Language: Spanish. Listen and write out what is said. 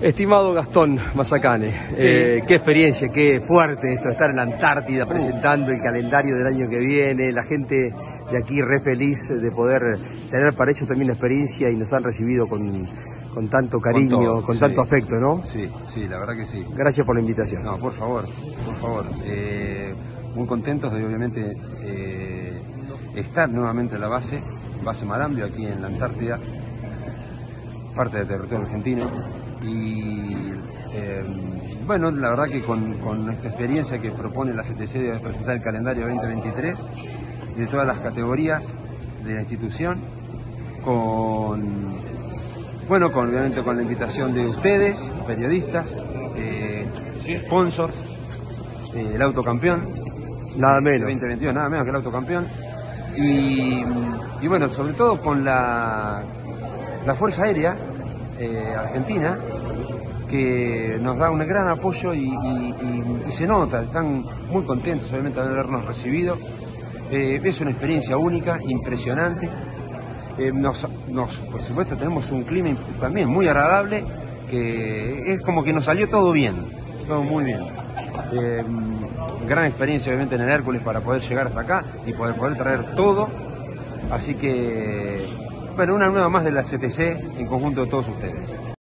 Estimado Gastón Mazacane, Sí. qué experiencia, qué fuerte esto, estar en la Antártida presentando el calendario del año que viene, la gente de aquí re feliz de poder tener para ellos también la experiencia y nos han recibido con tanto cariño, todo, con sí. tanto afecto, ¿no? Sí, sí, la verdad que sí. Gracias por la invitación. No, por favor, por favor. Muy contentos de obviamente estar nuevamente en la base Marambio, aquí en la Antártida, parte del territorio argentino. Y bueno, la verdad que con esta experiencia que propone la CTC de presentar el calendario 2023 de todas las categorías de la institución, obviamente con la invitación de ustedes, periodistas, sponsors, el autocampeón, Nada menos. 2022, nada menos que el autocampeón, y bueno, sobre todo con la Fuerza Aérea Argentina, que nos da un gran apoyo y se nota, están muy contentos obviamente de habernos recibido. Es una experiencia única, impresionante. Por supuesto tenemos un clima también muy agradable, que es como que nos salió todo bien, todo muy bien. Gran experiencia obviamente en el Hércules para poder llegar hasta acá y poder traer todo. Así que, bueno, una nueva más de la CTC en conjunto de todos ustedes.